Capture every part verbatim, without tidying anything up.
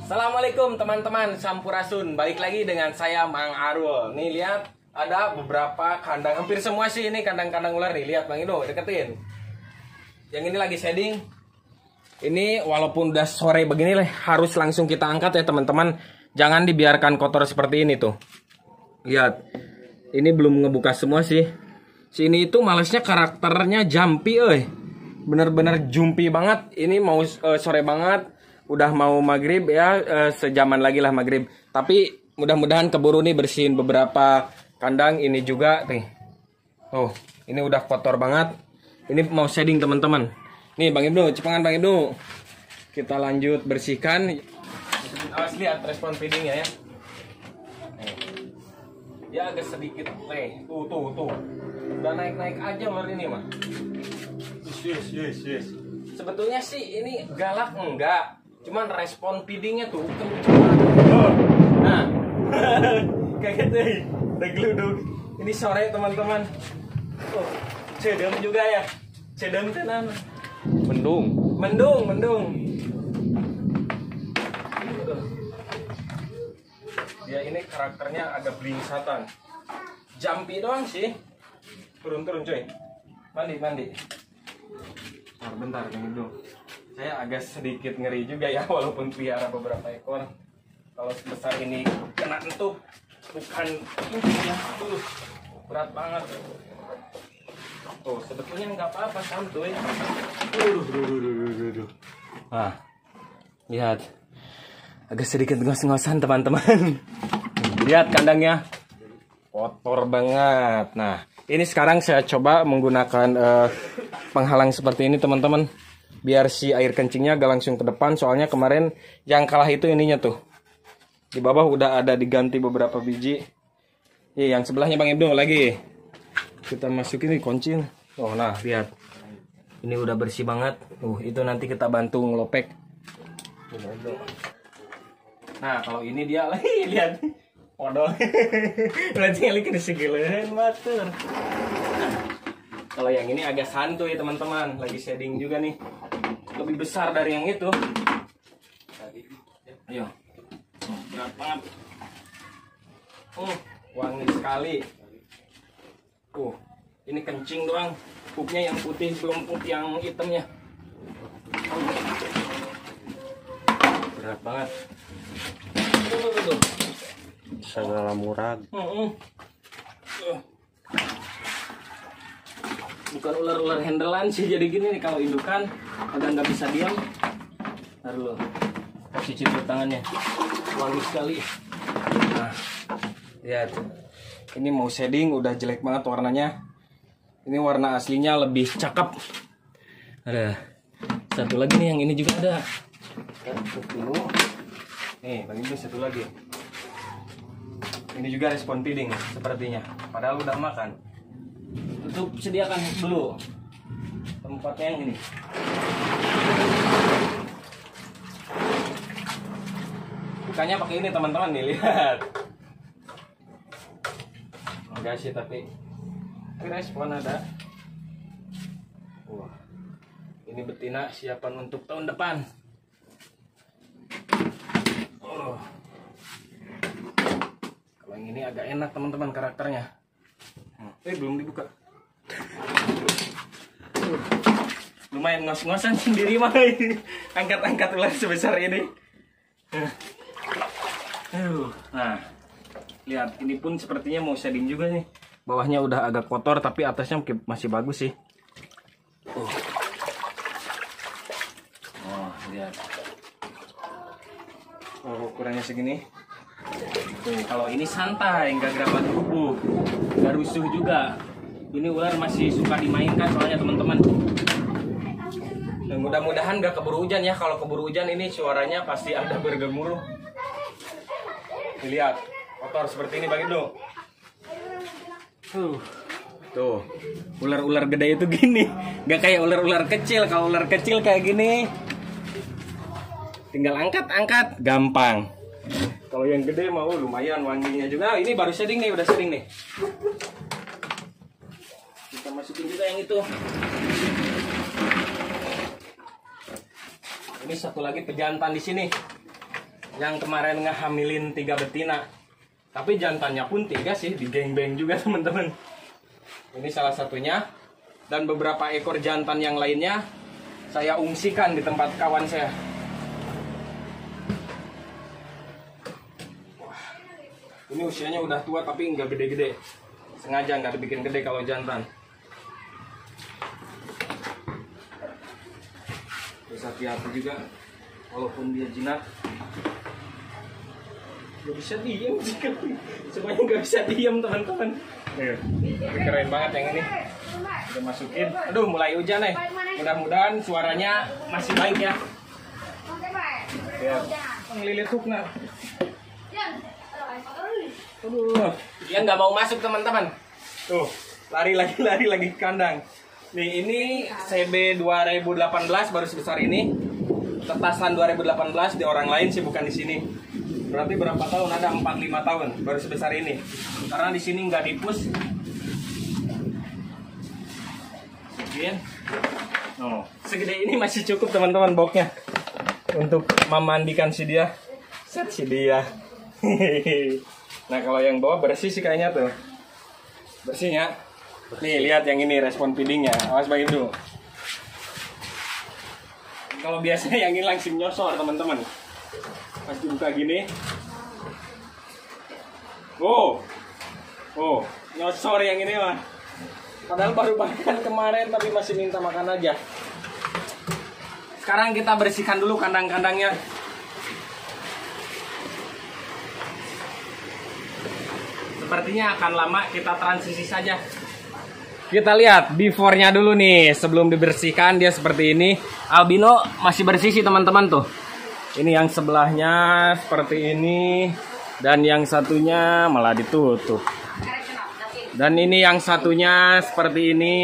Assalamualaikum teman-teman Sampurasun. Balik lagi dengan saya Mang Arul. Nih lihat, ada beberapa kandang, hampir semua sih ini kandang-kandang ular nih. Lihat Bang Indo, deketin. Yang ini lagi shading. Ini walaupun udah sore begini lah, harus langsung kita angkat ya teman-teman. Jangan dibiarkan kotor seperti ini tuh. Lihat, ini belum ngebuka semua sih. Sini itu malesnya karakternya jumpy euy. Bener-bener jumpy banget. Ini mau uh, sore banget, udah mau maghrib ya, uh, sejaman lagi lah maghrib. Tapi mudah-mudahan keburu nih bersihin beberapa kandang ini juga nih. Oh, ini udah kotor banget. Ini mau shading teman-teman. Nih Bang Ibnu, cepengan Bang Ibnu. Kita lanjut bersihkan. Awas lihat respon feedingnya ya. Dia agak sedikit leh. Tuh tuh tuh. Udah naik-naik aja ular ini mah. Yes, yes, yes. Sebetulnya sih ini galak enggak. Cuman respon feedingnya tuh kenceng banget. Nah. Kayak gitu. Udah geluduk. Ini sore teman-teman. Oh, cedem juga ya. Cedem tenan. Mendung. Mendung, mendung. Dia ini karakternya agak blingsatan. Jumpy doang sih. Turun-turun coy. Mandi, mandi. Bentar, bentar, bentar. Saya agak sedikit ngeri juga ya, walaupun pelihara beberapa ekor. Kalau sebesar ini kena entuh, bukan ini ya. Tuh, berat banget. Tuh, sebetulnya nggak apa-apa santuy. Duh, duh, duh, duh, duh, duh. Nah, lihat. Agak sedikit ngos-ngosan teman-teman. Lihat kandangnya. Kotor banget. Nah, ini sekarang saya coba menggunakan uh, penghalang seperti ini teman-teman. Biar si air kencingnya gak langsung ke depan. Soalnya kemarin yang kalah itu ininya tuh. Di bawah udah ada diganti beberapa biji. Nih, yang sebelahnya Bang Ibnu lagi. Kita masukin nih kunci. Oh, nah, lihat. Ini udah bersih banget. Uh, itu nanti kita bantu ngelopek. Nah, kalau ini dia lagi lihat. Waduh. Berarti lagi kesegelan matur. Nah, kalau yang ini agak santuy teman-teman, lagi shading juga nih. Lebih besar dari yang itu. Ayo. Berat banget. Uh, wangi sekali. Uh, ini kencing doang. Pupnya yang putih, belum pup yang hitamnya. Berat banget. Tuh, tuh, tuh. Segala murag. Uh, uh. Uh. Bukan ular-ular handelan sih, jadi gini nih kalau indukan agak nggak bisa diam. Ntar dulu, kasih ciput tangannya, wangi sekali. Nah, lihat, ini mau shading udah jelek banget warnanya. Ini warna aslinya lebih cakep. Ada satu lagi nih, yang ini juga ada. Dulu, nih bagi itu satu lagi. Ini juga respon feeding sepertinya, padahal udah makan. Tutup, sediakan dulu tempatnya yang ini. Bukanya pakai ini teman-teman nih, lihat. Enggak sih tapi respon ada. Wah, ini betina siapan untuk tahun depan. Oh. Kalau yang ini agak enak teman-teman karakternya. Eh, belum dibuka. Lumayan ngos-ngosan sendiri mah. Angkat-angkat ular sebesar ini. Nah, lihat, ini pun sepertinya mau shading juga nih. Bawahnya udah agak kotor tapi atasnya masih bagus sih. Oh, oh lihat. Oh, ukurannya segini. Tuh, kalau ini santai, nggak gerabat tubuh, nggak rusuh juga. Ini ular masih suka dimainkan soalnya teman-teman. Dan mudah-mudahan nggak keburu hujan ya. Kalau keburu hujan ini suaranya pasti ada bergemuruh. Lihat, kotor seperti ini Bang Ibnu. Tuh, tuh, ular-ular gede itu gini, nggak kayak ular-ular kecil. Kalau ular kecil kayak gini, tinggal angkat-angkat, gampang. Kalau yang gede mau lumayan wanginya juga. Nah, ini baru shading nih, udah shading nih. Kita masukin juga yang itu. Ini satu lagi pejantan di sini. yang kemarin ngehamilin tiga betina. Tapi jantannya pun tiga sih, di geng-beng juga teman-teman. Ini salah satunya. Dan beberapa ekor jantan yang lainnya saya ungsikan di tempat kawan saya. Wah, ini usianya udah tua tapi nggak gede-gede. Sengaja nggak dibikin gede kalau jantan. Terus hati-hati juga, walaupun dia jinak, nggak bisa diem sih, semuanya nggak bisa diem teman-teman. Ini keren banget yang ini. Udah masukin. Aduh, mulai hujan nih. Mudah-mudahan suaranya masih baik ya. Ya, ngelilit hukna. Aduh, dia nggak mau masuk teman-teman. Tuh, lari lagi, lari lagi ke kandang. Nih, ini C B dua ribu delapan belas baru sebesar ini. Tetasan dua ribu delapan belas di orang lain sih, bukan di sini. Berarti berapa tahun? Ada empat lima tahun baru sebesar ini. Karena di sini nggak dipus. Segini. Oh, segede ini masih cukup teman-teman boxnya untuk memandikan si dia. Set si dia. Nah, kalau yang bawah bersih sih kayaknya tuh. Bersihnya. Nih, lihat yang ini respon feedingnya. Awas bagiin dulu. Kalau biasanya yang ini langsung nyosor teman-teman. Pas dibuka gini. Oh. Oh, nyosor yang ini mah. Padahal baru makan kemarin tapi masih minta makan aja. Sekarang kita bersihkan dulu kandang-kandangnya. Sepertinya akan lama, kita transisi saja. Kita lihat before-nya dulu nih. Sebelum dibersihkan dia seperti ini. Albino masih bersih sih teman-teman tuh. Ini yang sebelahnya seperti ini. Dan yang satunya malah ditutup. Dan ini yang satunya seperti ini.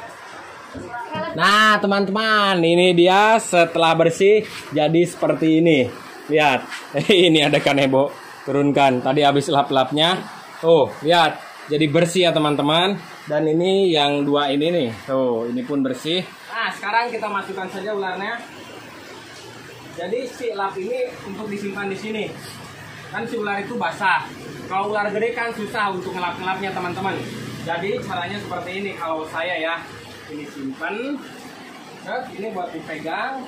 Nah teman-teman, ini dia setelah bersih jadi seperti ini. Lihat, ini ada kanebo. Turunkan, tadi habis lap-lapnya. Oh, lihat, jadi bersih ya teman-teman. Dan ini yang dua ini nih. Tuh, ini pun bersih. Nah, sekarang kita masukkan saja ularnya. Jadi si lap ini untuk disimpan di sini. Kan si ular itu basah. Kalau ular gede kan susah untuk ngelap-ngelapnya teman-teman. Jadi caranya seperti ini kalau saya ya. Ini simpan. Ini buat dipegang.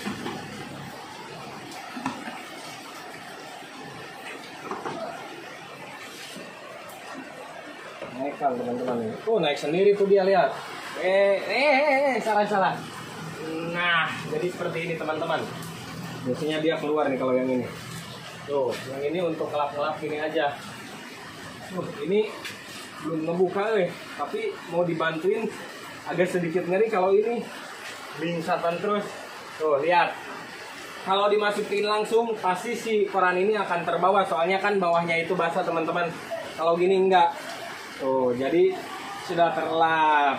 Naik kan teman-teman. Tuh naik sendiri tuh dia, lihat. Eh, eh, eh, eh, salah salah. Nah, jadi seperti ini teman-teman. Biasanya dia keluar nih kalau yang ini. Tuh, yang ini untuk ngelap-ngelap gini aja. Tuh, ini belum ngebuka eh, tapi mau dibantuin agak sedikit ngeri kalau ini blingsatan terus. Tuh, lihat. Kalau dimasukin langsung pasti si koran ini akan terbawa, soalnya kan bawahnya itu basah teman-teman. Kalau gini enggak. Tuh, jadi sudah terlap.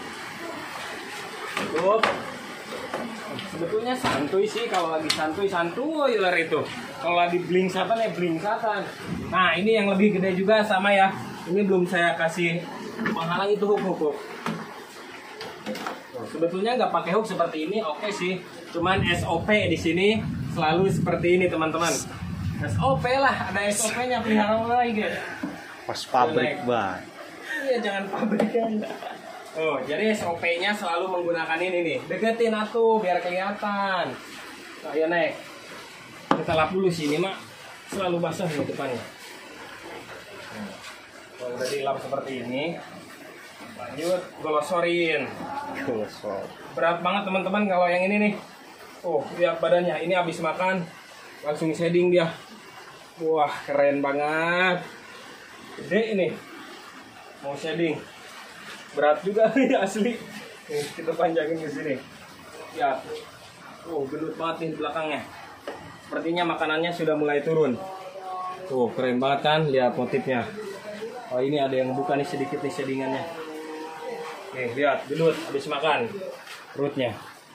Tuh. Sebetulnya santuy sih, kalau lagi santuy santuy ular itu. Kalau lagi blingsatan ya blingsatan. Nah, ini yang lebih gede juga sama ya. Ini belum saya kasih menghalang itu hook-hook. Sebetulnya nggak pakai hook seperti ini, oke sih. Cuman S O P di sini selalu seperti ini teman-teman. S O P lah, ada S O P-nya pelihara ular gitu. Pas pabrik banget. Iya, jangan pabrikan. Oh, jadi S O P-nya selalu menggunakan ini nih. Deketin atuh biar kelihatan. Nah, ya naik. Kita lap dulu sini mak. Selalu basah di depannya. Nah, kalau udah dilap seperti ini, lanjut golosorin. Golosor. Berat banget teman-teman kalau yang ini nih. Oh, lihat badannya. Ini habis makan langsung shading dia. Wah, keren banget. Gede ini. Mau shading. Berat juga nih asli. Nih, kita panjangin ke sini. Ya. Oh, gendut banget nih belakangnya. Sepertinya makanannya sudah mulai turun. Tuh, keren banget kan? Lihat motifnya. Oh, ini ada yang buka nih sedikit nih shadingannya. Nih, lihat, gendut habis makan perutnya.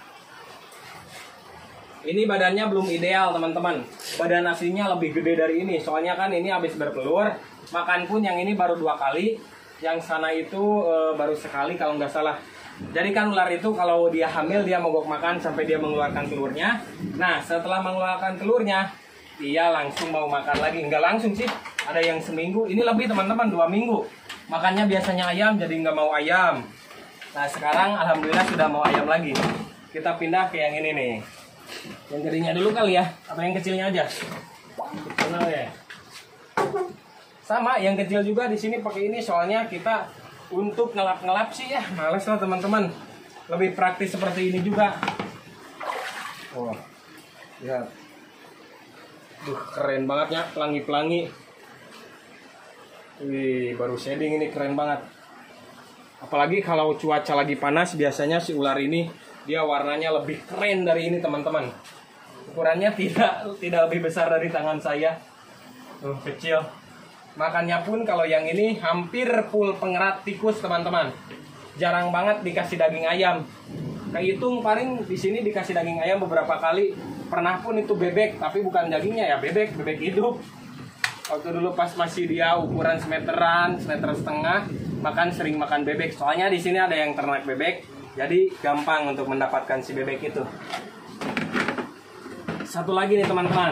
Ini badannya belum ideal, teman-teman. Badan aslinya lebih gede dari ini. Soalnya kan ini habis bertelur. Makan pun yang ini baru dua kali. Yang sana itu e, baru sekali kalau nggak salah. Jadi kan ular itu kalau dia hamil dia mogok makan sampai dia mengeluarkan telurnya. Nah, setelah mengeluarkan telurnya, dia langsung mau makan lagi. Nggak langsung sih, ada yang seminggu, ini lebih teman-teman, dua minggu. Makannya biasanya ayam, jadi nggak mau ayam. Nah sekarang alhamdulillah sudah mau ayam lagi. Kita pindah ke yang ini nih. Yang gedenya dulu kali ya, apa yang kecilnya aja? Kecilnya ya. Sama, yang kecil juga di sini pakai ini, soalnya kita untuk ngelap-ngelap sih ya, males lah teman-teman. Lebih praktis seperti ini juga. Oh, lihat. Duh, keren banget ya, pelangi-pelangi. Wih, baru shading ini keren banget. Apalagi kalau cuaca lagi panas, biasanya si ular ini dia warnanya lebih keren dari ini teman-teman. Ukurannya tidak tidak lebih besar dari tangan saya. Tuh, kecil. Makannya pun kalau yang ini hampir full pengerat tikus teman-teman. Jarang banget dikasih daging ayam. Kehitung paling di sini dikasih daging ayam beberapa kali. Pernah pun itu bebek, tapi bukan dagingnya ya, bebek, bebek hidup. Waktu dulu pas masih dia ukuran semeteran, semeter setengah, makan sering makan bebek. Soalnya di sini ada yang ternak bebek, jadi gampang untuk mendapatkan si bebek itu. Satu lagi nih teman-teman.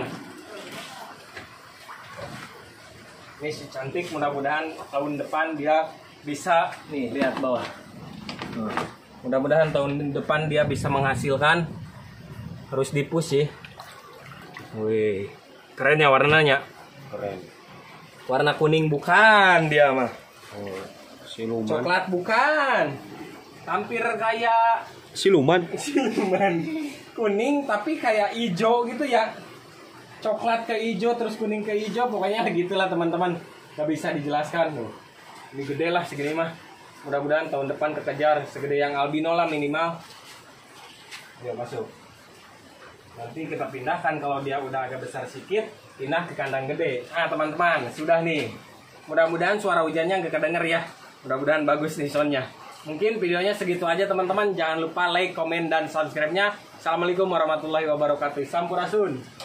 Ini si cantik, mudah-mudahan tahun depan dia bisa, nih lihat bawah. Mudah-mudahan tahun depan dia bisa menghasilkan. Harus dipus sih. Wih, keren ya warnanya. Keren. Warna kuning bukan dia mah. Oh, siluman. Coklat bukan. Hampir kayak Siluman. siluman. Kuning tapi kayak hijau gitu ya. Coklat ke hijau terus kuning ke hijau, pokoknya gitulah teman-teman. Gak bisa dijelaskan tuh. Ini gede lah segini mah. Mudah-mudahan tahun depan kekejar segede yang albino lah minimal. Yuk masuk. Nanti kita pindahkan kalau dia udah agak besar sedikit, pindah ke kandang gede. Ah teman-teman, sudah nih. Mudah-mudahan suara hujannya nggak kedenger ya. Mudah-mudahan bagus nih soundnya. Mungkin videonya segitu aja teman-teman. Jangan lupa like, komen, dan subscribe-nya. Assalamualaikum warahmatullahi wabarakatuh. Sampurasun.